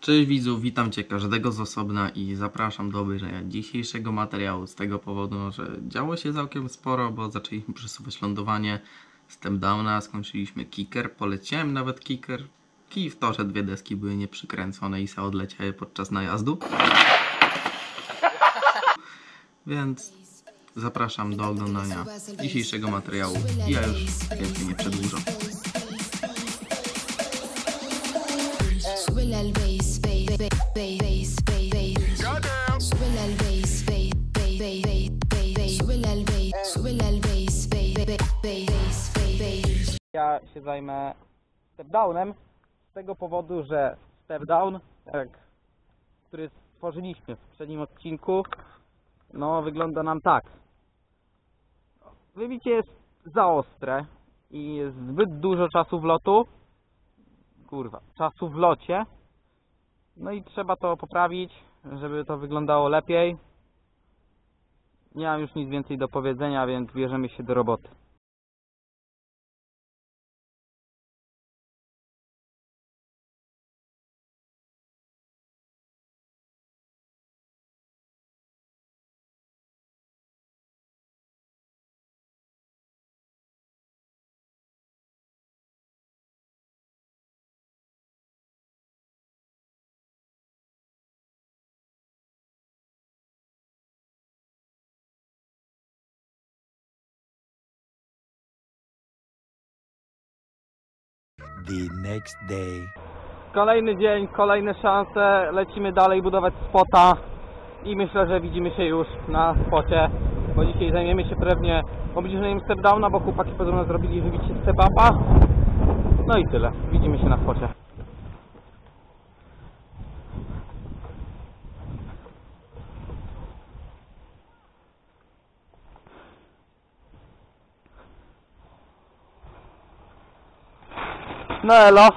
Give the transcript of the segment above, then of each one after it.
Cześć widzów, witam Cię każdego z osobna i zapraszam do obejrzenia dzisiejszego materiału z tego powodu, że działo się całkiem sporo, bo zaczęliśmy przesuwać lądowanie step downa, skończyliśmy kicker, poleciałem nawet kicker, kij w to, że dwie deski były nieprzykręcone i se odleciały podczas najazdu. Więc zapraszam do oglądania dzisiejszego materiału i ja już więcej nie przedłużam. Ja się zajmę step downem z tego powodu, że step down, który stworzyliśmy w poprzednim odcinku, no wygląda nam tak. Wybicie jest za ostre i jest zbyt dużo czasu wlotu. Czasu w locie. No i trzeba to poprawić, żeby to wyglądało lepiej. Nie mam już nic więcej do powiedzenia, więc bierzemy się do roboty. The next day. Kolejny dzień, kolejne szanse, lecimy dalej budować spota i myślę, że widzimy się już na spocie, bo dzisiaj zajmiemy się pewnie obniżeniem step downa, bo chłopaki podobno zrobili wybicie step upa. No i tyle, widzimy się na spocie. No elo.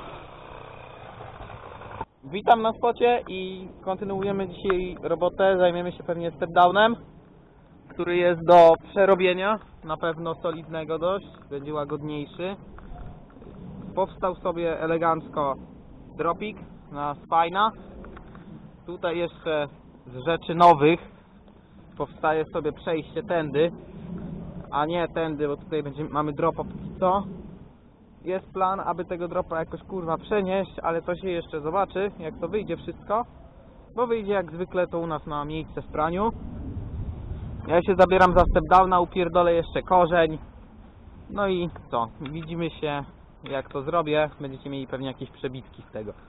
Witam na spocie i kontynuujemy dzisiaj robotę. Zajmiemy się pewnie step downem, który jest do przerobienia, na pewno solidnego dość, będzie łagodniejszy. Powstał sobie elegancko dropik na spina. Tutaj jeszcze z rzeczy nowych powstaje sobie przejście tędy, a nie tędy, bo tutaj mamy dropa póki co. Jest plan, aby tego dropa jakoś przenieść, ale to się jeszcze zobaczy, jak to wyjdzie wszystko. Bo wyjdzie jak zwykle to u nas ma miejsce w praniu. Ja się zabieram za step downa, upierdolę jeszcze korzeń. No i co? Widzimy się, jak to zrobię. Będziecie mieli pewnie jakieś przebitki z tego.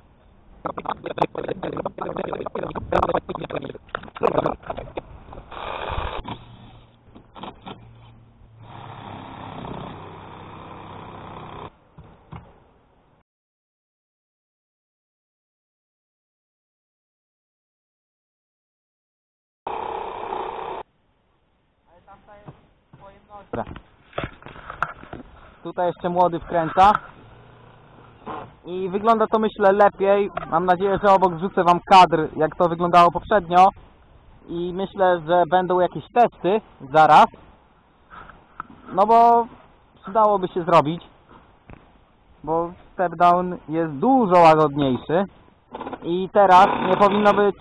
Tutaj jeszcze młody wkręca i wygląda to, myślę, lepiej. Mam nadzieję, że obok wrzucę wam kadr, jak to wyglądało poprzednio i myślę, że będą jakieś testy zaraz, no bo przydałoby się zrobić, bo step down jest dużo łagodniejszy i teraz nie powinno być,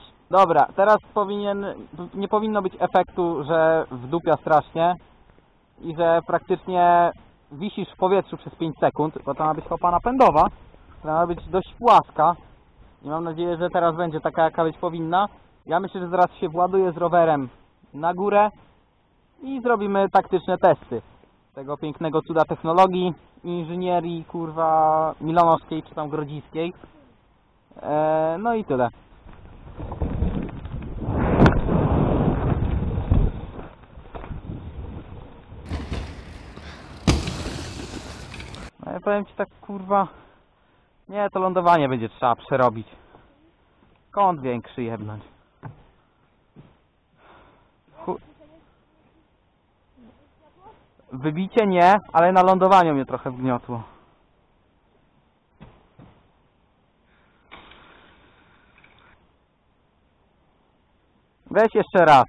nie powinno być efektu, że wdupia strasznie i że praktycznie wisisz w powietrzu przez 5 sekund, bo to ma być hopa napędowa, która ma być dość płaska i mam nadzieję, że teraz będzie taka, jaka być powinna. Ja myślę, że zaraz się właduję z rowerem na górę i zrobimy taktyczne testy tego pięknego cuda technologii, inżynierii milonowskiej czy tam grodziskiej. No i tyle. No ja powiem ci tak, nie, to lądowanie będzie trzeba przerobić. Kąt większy jebnąć. Wybicie nie, ale na lądowaniu mnie trochę wgniotło. Weź jeszcze raz.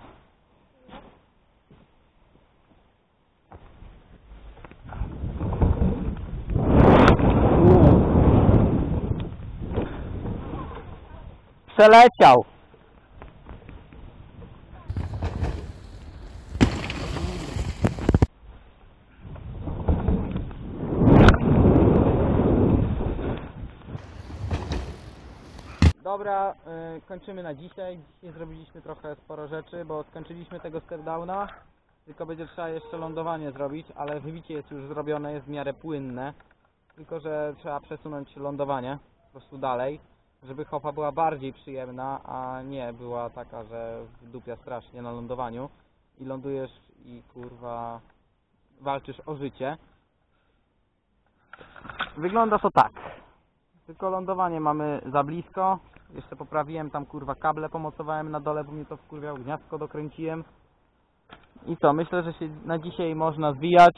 Przeleciał! Dobra, kończymy na dzisiaj. Dzisiaj zrobiliśmy trochę sporo rzeczy, bo skończyliśmy tego step-downa. Tylko będzie trzeba jeszcze lądowanie zrobić, ale wybicie jest już zrobione, jest w miarę płynne. Tylko że trzeba przesunąć lądowanie po prostu dalej, żeby hopa była bardziej przyjemna, a nie była taka, że wdupia strasznie na lądowaniu i lądujesz i kurwa walczysz o życie. Wygląda to tak. Tylko lądowanie mamy za blisko. Jeszcze poprawiłem tam kurwa kable, pomocowałem na dole, bo mnie to wkurwiał, gniazdko dokręciłem. I co, myślę, że się na dzisiaj można zwijać.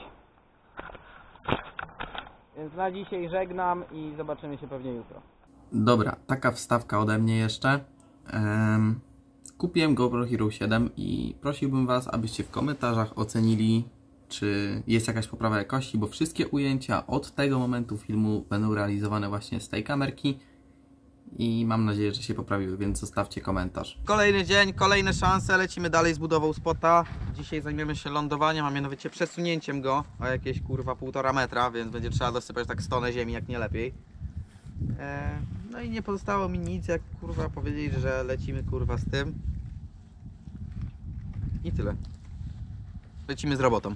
Więc na dzisiaj żegnam i zobaczymy się pewnie jutro. Dobra, taka wstawka ode mnie jeszcze. Kupiłem GoPro Hero 7 i prosiłbym Was, abyście w komentarzach ocenili, czy jest jakaś poprawa jakości, bo wszystkie ujęcia od tego momentu filmu będą realizowane właśnie z tej kamerki i mam nadzieję, że się poprawiły, więc zostawcie komentarz. Kolejny dzień, kolejne szanse, lecimy dalej z budową spota. Dzisiaj zajmiemy się lądowaniem, a mianowicie przesunięciem go o jakieś kurwa 1,5 metra, więc będzie trzeba dosypać tak 100 ziemi, jak nie lepiej. No i nie pozostało mi nic, jak kurwa powiedzieć, że lecimy kurwa z tym. I tyle. Lecimy z robotą.